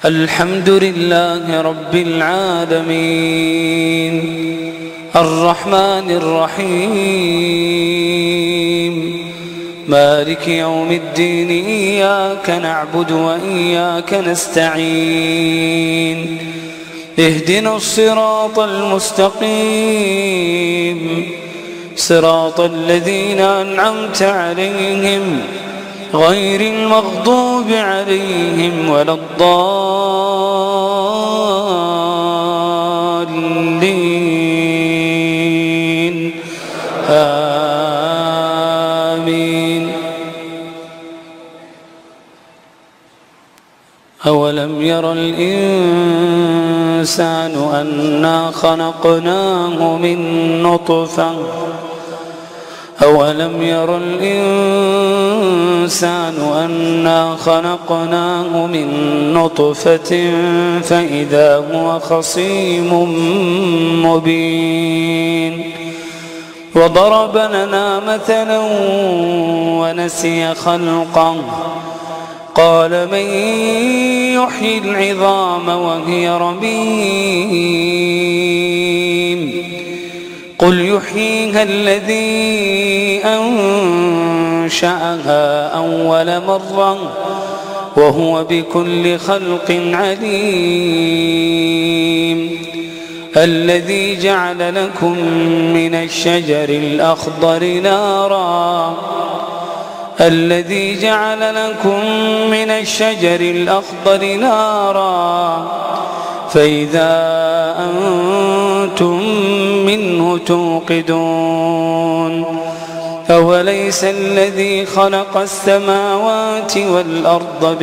الحمد لله رب العالمين الرحمن الرحيم مالك يوم الدين إياك نعبد وإياك نستعين اهدنا الصراط المستقيم صراط الذين أنعمت عليهم غير المغضوب عليهم ولا الضالين آمين. أولم ير الإنسان أنا خلقناه من نطفة أولم ير الإنسان أنا خلقناه من نطفة فإذا هو خصيم مبين وضرب لنا مثلا ونسي خلقه قال من يحيي العظام وهي رميم قل يحييها الذي أنشأها أول مرة وهو بكل خلق عليم الذي جعل لكم من الشجر الأخضر نارا فإذا أنتم منه توقدون أوليس الذي خلق السماوات والأرض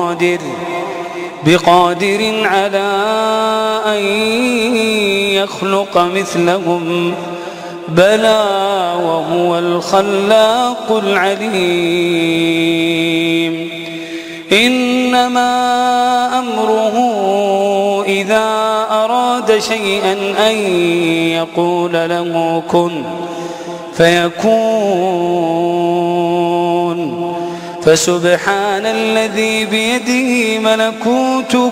بقادر على أن يخلق مثلهم بلى وهو الخلاق العليم إنما أمره إذا أراد شيئا أن يقول له كن فيكون فسبحان الذي بيده ملكوت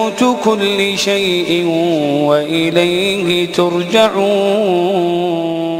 كل شيء وإليه ترجعون.